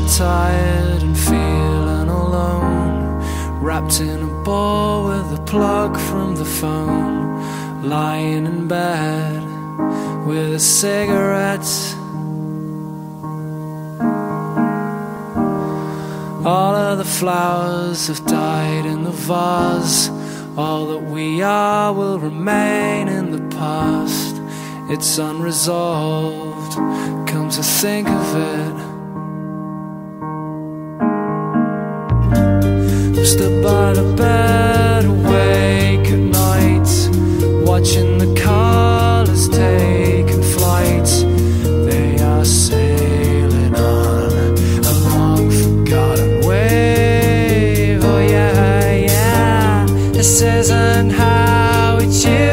tired and feeling alone, wrapped in a ball with a plug from the phone, lying in bed with a cigarette. All of the flowers have died in the vase. All that we are will remain in the past. It's unresolved, come to think of it. I'm stood by the bed, awake at night, watching the colours taking flight. They are sailing on a long forgotten wave. Oh yeah, yeah, this isn't how it used